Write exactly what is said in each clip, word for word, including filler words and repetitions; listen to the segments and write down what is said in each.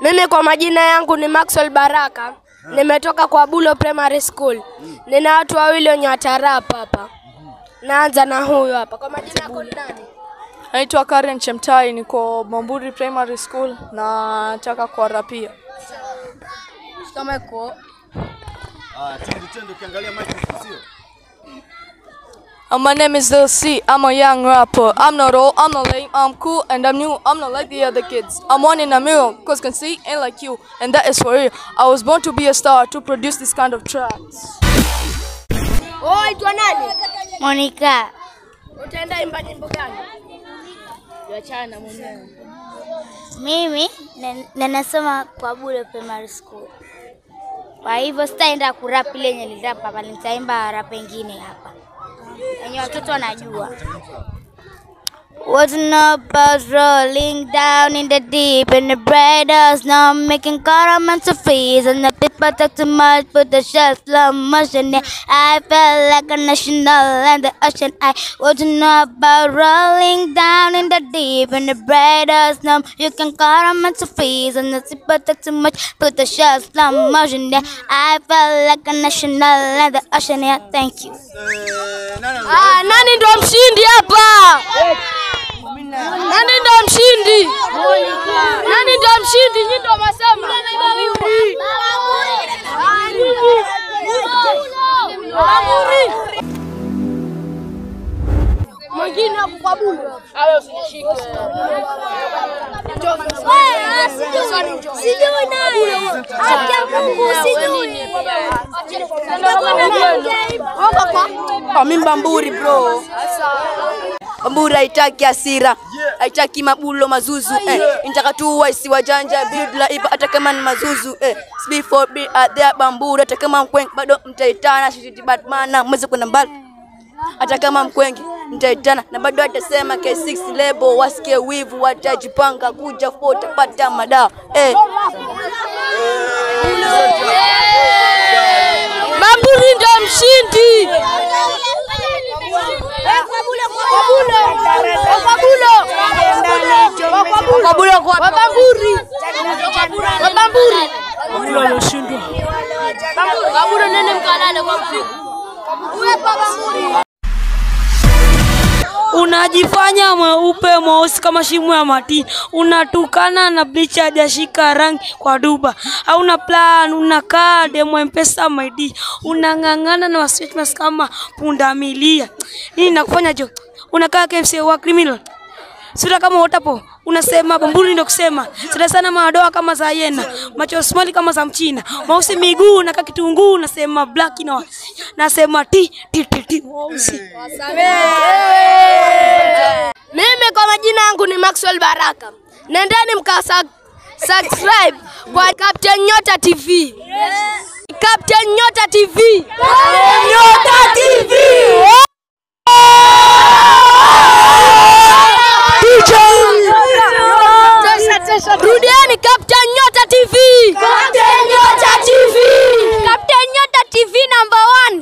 Mimi kwa majina yangu ni Maxwell Baraka. Nimetoka kwa Bulo Primary School. Nina watu wawili wenye watarapa hapa. Naanza na huyu hapa. Kwa majina yako ni nani? Naitwa Karen Chemtai, niko Bamburi Primary School na nataka kuarapia. Kama iko. Ah, tendo tendo ukiangalia mic sio. My name is Lil C. I'm a young rapper. I'm not old, I'm not lame, I'm cool, and I'm new. I'm not like the other kids. I'm one in a million, cause conceit ain't like you, and that is for real. I was born to be a star, to produce this kind of tracks. Oh, itwa nani? Monica. Utaenda imba nyimbo gani? Yachana mwenyewe. Mimi na nasoma kwa Bulo Primary School. Kwa hivyo sitaenda kurap ile yenye nilirap hapa, nitaimba rap nyingine hapa. Yenye watoto wanajua. Wasn't about rolling down in the deep and the breaders now making caramels of freeze and the people talk too much put the shelf slow motion. Yeah, I felt like a national and the ocean. I wasn't about rolling down in the deep and the breaders now you can caramels of freeze and the people talk too much put the shelf slow motion. Yeah, I felt like a national and the ocean. Yeah, thank you. Ah, nani ndo mshindi hapa? Nani ndo mshindi? Nani ndo mshindi? Nyinyi ndo masema. Bamburi. Mwingine hapo kwa Bulo. Awe usinishike. Sijui naye. Acha Mungu sijui. Kwa mimi Bamburi bro. Bamburi haitaki hasira, haitaki mabulo mazuzu eh. Inataka tu waisi wajanja bidla ipa hata kama ni mazuzu eh. Before be at there Bamburi hata kama mkwengi bado mtaitana shiti Batman mweze kwenda mbali. Hata kama mkwengi mtaitana na bado atasema K six label wasikie wivu watajipanga kuja fota pata mada eh. Bamburi ndo mshindi. Kwa Bulo kwa Bamburi. Bamburi. Bulo alishindwa. Bamburi nene mkalale kwa mpigo. Uwe Bamburi. Unajifanya mweupe mweusi kama shimo ya matini, unatukana na blicha hajashika rangi kwa duba, hauna plan, unakaa demo mpesa maidi, unangangana na wasweetness kama pundamilia. Nini nakufanya jo? Unakaa K M C wa criminal. Sura kama wotapo, unasema Bamburi ndio kusema. Sura sana madoa kama za yena, macho small kama za mchina, mausi miguu na kitunguu, nasema black na nasema ti ti ti ti mausi. Mimi kwa majina yangu ni Maxwell Baraka. Nendeni mkasa subscribe kwa Captain Nyota T V. Captain Nyota T V. Nyota T V. Rudiani Captain Nyota T V. Captain Nyota T V. Captain Nyota T V number one.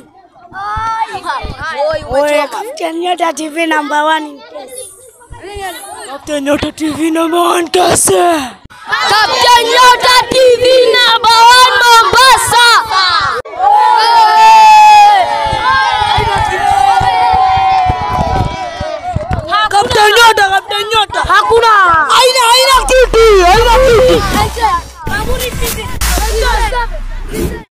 Oye, Captain Nyota T V number one. Captain Nyota T V number one kase. Captain Nyota T V number one Mombasa. Captain Nyota, Captain Nyota. Hakuna. Haina haina kitu, haina kitu. Bamburi T V.